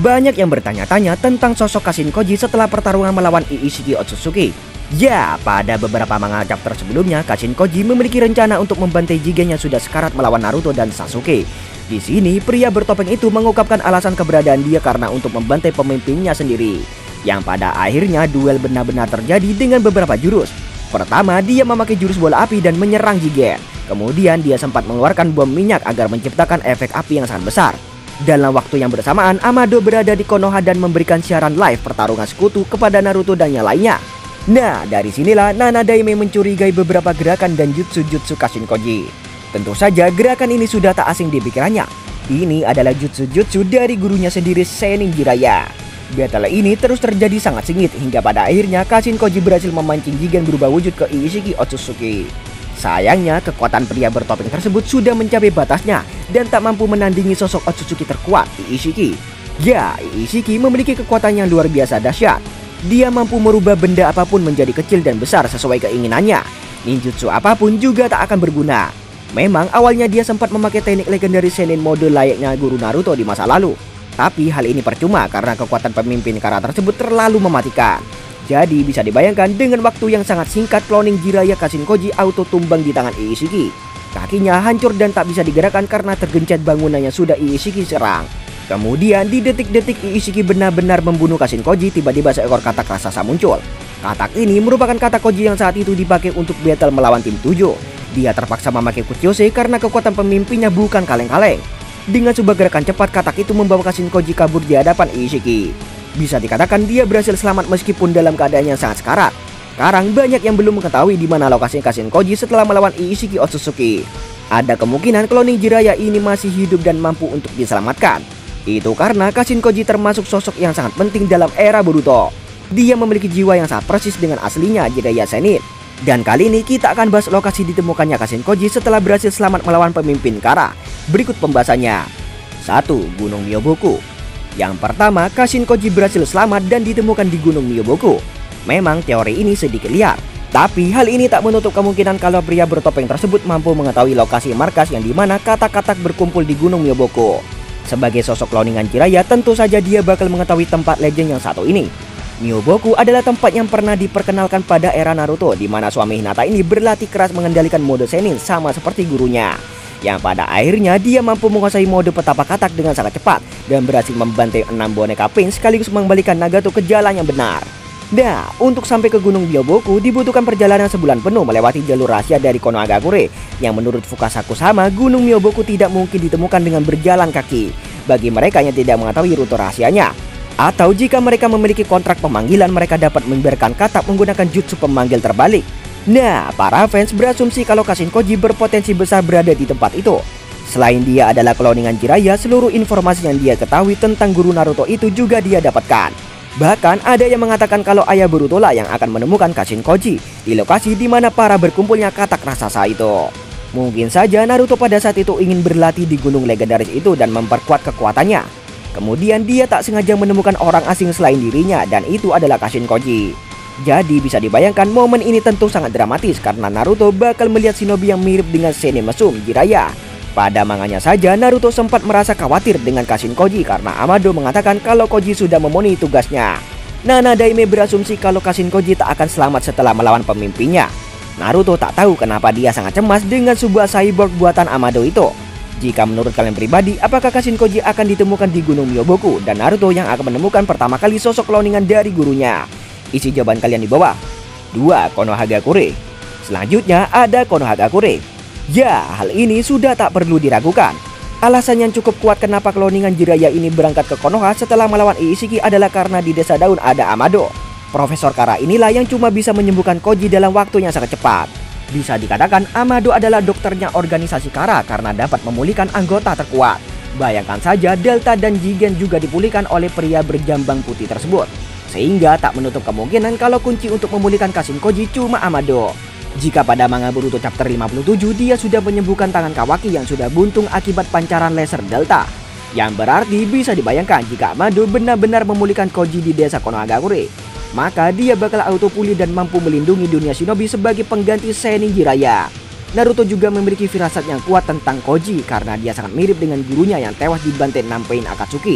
Banyak yang bertanya-tanya tentang sosok Kashin Koji setelah pertarungan melawan Ishiki Otsutsuki. Ya, pada beberapa manga chapter sebelumnya, Kashin Koji memiliki rencana untuk membantai Jigen yang sudah sekarat melawan Naruto dan Sasuke. Di sini, pria bertopeng itu mengungkapkan alasan keberadaan dia karena untuk membantai pemimpinnya sendiri. Yang pada akhirnya duel benar-benar terjadi dengan beberapa jurus. Pertama, dia memakai jurus bola api dan menyerang Jigen. Kemudian dia sempat mengeluarkan bom minyak agar menciptakan efek api yang sangat besar. Dalam waktu yang bersamaan, Amado berada di Konoha dan memberikan siaran live pertarungan sekutu kepada Naruto dan yang lainnya. Nah, dari sinilah Nana Daime mencurigai beberapa gerakan dan jutsu-jutsu Kashin Koji. Tentu saja gerakan ini sudah tak asing di pikirannya. Ini adalah jutsu-jutsu dari gurunya sendiri, Sennin Jiraiya. Battle ini terus terjadi sangat sengit hingga pada akhirnya Kashin Koji berhasil memancing Jigen berubah wujud ke Ishiki Otsutsuki. Sayangnya, kekuatan pria bertopeng tersebut sudah mencapai batasnya dan tak mampu menandingi sosok Otsutsuki terkuat, Ishiki. Ya, Ishiki memiliki kekuatan yang luar biasa dahsyat. Dia mampu merubah benda apapun menjadi kecil dan besar sesuai keinginannya. Ninjutsu apapun juga tak akan berguna. Memang awalnya dia sempat memakai teknik legendaris Sennin mode layaknya guru Naruto di masa lalu. Tapi hal ini percuma karena kekuatan pemimpin kara tersebut terlalu mematikan. Jadi bisa dibayangkan dengan waktu yang sangat singkat cloning Jiraiya Kashin Koji auto tumbang di tangan Ishiki. Kakinya hancur dan tak bisa digerakkan karena tergencet bangunannya sudah Ishiki serang. Kemudian di detik-detik Ishiki benar-benar membunuh Kashin Koji, tiba-tiba seekor katak raksasa muncul. Katak ini merupakan katak Koji yang saat itu dipakai untuk battle melawan tim 7. Dia terpaksa memakai Kuchiyose karena kekuatan pemimpinnya bukan kaleng-kaleng. Dengan sebuah gerakan cepat, katak itu membawa Kashin Koji kabur di hadapan Ishiki. Bisa dikatakan dia berhasil selamat meskipun dalam keadaan yang sangat sekarat. Sekarang banyak yang belum mengetahui di mana lokasi Kashin Koji setelah melawan Ishiki Otsutsuki. Ada kemungkinan cloning Jiraiya ini masih hidup dan mampu untuk diselamatkan. Itu karena Kashin Koji termasuk sosok yang sangat penting dalam era Boruto. Dia memiliki jiwa yang sangat persis dengan aslinya Jiraiya Sennin. Dan kali ini kita akan bahas lokasi ditemukannya Kashin Koji setelah berhasil selamat melawan pemimpin kara. Berikut pembahasannya. 1. Gunung Myoboku. Yang pertama, Kashin Koji berhasil selamat dan ditemukan di Gunung Myoboku. Memang teori ini sedikit liar, tapi hal ini tak menutup kemungkinan kalau pria bertopeng tersebut mampu mengetahui lokasi markas yang dimana katak-katak berkumpul di Gunung Myoboku. Sebagai sosok cloningan Jiraiya, tentu saja dia bakal mengetahui tempat legend yang satu ini. Myoboku adalah tempat yang pernah diperkenalkan pada era Naruto, di mana suami Hinata ini berlatih keras mengendalikan mode Sennin sama seperti gurunya. Yang pada akhirnya dia mampu menguasai mode petapa katak dengan sangat cepat dan berhasil membantai 6 boneka Pain sekaligus mengembalikan Nagato ke jalan yang benar. Nah, untuk sampai ke Gunung Myoboku dibutuhkan perjalanan sebulan penuh melewati jalur rahasia dari Konohagakure, yang menurut Fukasaku sama, Gunung Myoboku tidak mungkin ditemukan dengan berjalan kaki bagi mereka yang tidak mengetahui rute rahasianya. Atau jika mereka memiliki kontrak pemanggilan, mereka dapat memberikan katak menggunakan jutsu pemanggil terbalik. Nah, para fans berasumsi kalau Kashin Koji berpotensi besar berada di tempat itu. Selain dia adalah cloningan Jiraiya, seluruh informasi yang dia ketahui tentang guru Naruto itu juga dia dapatkan. Bahkan ada yang mengatakan kalau ayah Boruto lah yang akan menemukan Kashin Koji di lokasi di mana para berkumpulnya katak raksasa itu. Mungkin saja Naruto pada saat itu ingin berlatih di gunung legendaris itu dan memperkuat kekuatannya. Kemudian dia tak sengaja menemukan orang asing selain dirinya, dan itu adalah Kashin Koji. Jadi bisa dibayangkan momen ini tentu sangat dramatis karena Naruto bakal melihat shinobi yang mirip dengan Sennin mesum Jiraiya. Pada manganya saja Naruto sempat merasa khawatir dengan Kashin Koji karena Amado mengatakan kalau Koji sudah memenuhi tugasnya. Nana Daime berasumsi kalau Kashin Koji tak akan selamat setelah melawan pemimpinnya. Naruto tak tahu kenapa dia sangat cemas dengan sebuah cyborg buatan Amado itu. Jika menurut kalian pribadi, apakah Kashin Koji akan ditemukan di Gunung Myoboku dan Naruto yang akan menemukan pertama kali sosok cloningan dari gurunya? Isi jawaban kalian di bawah. 2. Konohagakure. Selanjutnya ada Konohagakure. Ya, hal ini sudah tak perlu diragukan. Alasan yang cukup kuat kenapa cloningan Jiraiya ini berangkat ke Konoha setelah melawan Ishiki adalah karena di desa daun ada Amado. Profesor Kara inilah yang cuma bisa menyembuhkan Koji dalam waktu yang sangat cepat. Bisa dikatakan Amado adalah dokternya organisasi Kara karena dapat memulihkan anggota terkuat. Bayangkan saja Delta dan Jigen juga dipulihkan oleh pria berjambang putih tersebut. Sehingga tak menutup kemungkinan kalau kunci untuk memulihkan Kashin Koji cuma Amado. Jika pada manga Boruto chapter 57 dia sudah menyembuhkan tangan Kawaki yang sudah buntung akibat pancaran laser Delta. Yang berarti bisa dibayangkan jika Amado benar-benar memulihkan Koji di desa Konohagakure, maka dia bakal auto pulih dan mampu melindungi dunia shinobi sebagai pengganti Sennin Jiraiya. Naruto juga memiliki firasat yang kuat tentang Koji karena dia sangat mirip dengan gurunya yang tewas dibantai 6 Pain Akatsuki.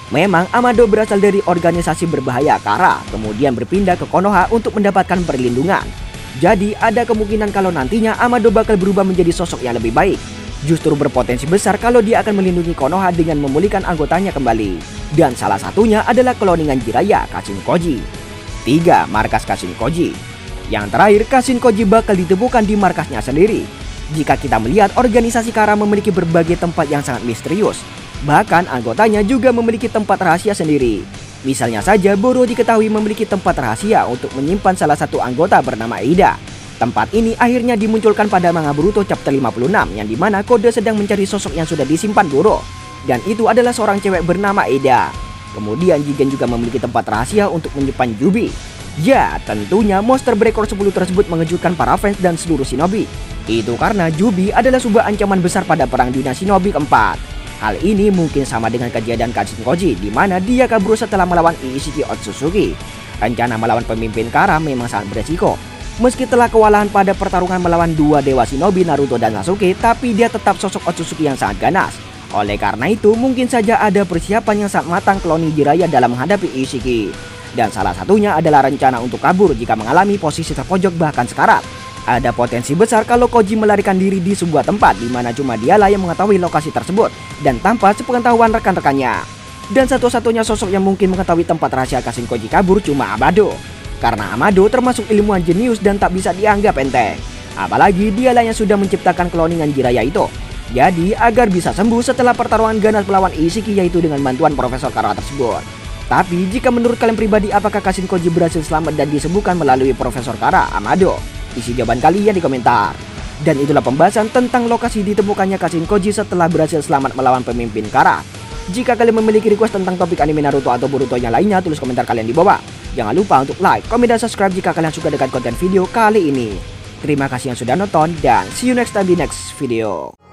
Memang Amado berasal dari organisasi berbahaya Kara, kemudian berpindah ke Konoha untuk mendapatkan perlindungan. Jadi ada kemungkinan kalau nantinya Amado bakal berubah menjadi sosok yang lebih baik. Justru berpotensi besar kalau dia akan melindungi Konoha dengan memulihkan anggotanya kembali. Dan salah satunya adalah kloningan Jiraiya, Kashin-Koji. 3. Markas Kashin-Koji. Yang terakhir, Kashin-Koji bakal ditemukan di markasnya sendiri. Jika kita melihat organisasi Kara memiliki berbagai tempat yang sangat misterius. Bahkan anggotanya juga memiliki tempat rahasia sendiri. Misalnya saja Boro diketahui memiliki tempat rahasia untuk menyimpan salah satu anggota bernama Eida. Tempat ini akhirnya dimunculkan pada manga Boruto chapter 56 yang dimana Kode sedang mencari sosok yang sudah disimpan Boro. Dan itu adalah seorang cewek bernama Eida. Kemudian Jigen juga memiliki tempat rahasia untuk menyimpan Yubi. Ya, tentunya Monster Breaker 10 tersebut mengejutkan para fans dan seluruh shinobi. Itu karena Yubi adalah sebuah ancaman besar pada perang dunia shinobi keempat. Hal ini mungkin sama dengan kejadian Kashin-Koji di mana dia kabur setelah melawan Ishiki Otsutsuki. Rencana melawan pemimpin Kara memang sangat beresiko. Meski telah kewalahan pada pertarungan melawan dua dewa shinobi Naruto dan Sasuke, tapi dia tetap sosok Otsutsuki yang sangat ganas. Oleh karena itu, mungkin saja ada persiapan yang sangat matang kloni Jiraiya dalam menghadapi Ishiki. Dan salah satunya adalah rencana untuk kabur jika mengalami posisi terpojok bahkan sekarat. Ada potensi besar kalau Koji melarikan diri di sebuah tempat di mana cuma dialah yang mengetahui lokasi tersebut dan tanpa sepengetahuan rekan-rekannya. Dan satu-satunya sosok yang mungkin mengetahui tempat rahasia Kashin-Koji kabur cuma Amado. Karena Amado termasuk ilmuwan jenius dan tak bisa dianggap enteng. Apalagi dialah yang sudah menciptakan kloningan Jiraiya itu. Jadi agar bisa sembuh setelah pertarungan ganas melawan Ishiki yaitu dengan bantuan Profesor Kara tersebut. Tapi jika menurut kalian pribadi apakah Kashin-Koji berhasil selamat dan disembuhkan melalui Profesor Kara Amado? Isi jawaban kalian di komentar. Dan itulah pembahasan tentang lokasi ditemukannya Kashin-Koji setelah berhasil selamat melawan pemimpin Kara. Jika kalian memiliki request tentang topik anime Naruto atau Boruto yang lainnya, tulis komentar kalian di bawah. Jangan lupa untuk like, komen, dan subscribe jika kalian suka dengan konten video kali ini. Terima kasih yang sudah nonton dan see you next time di next video.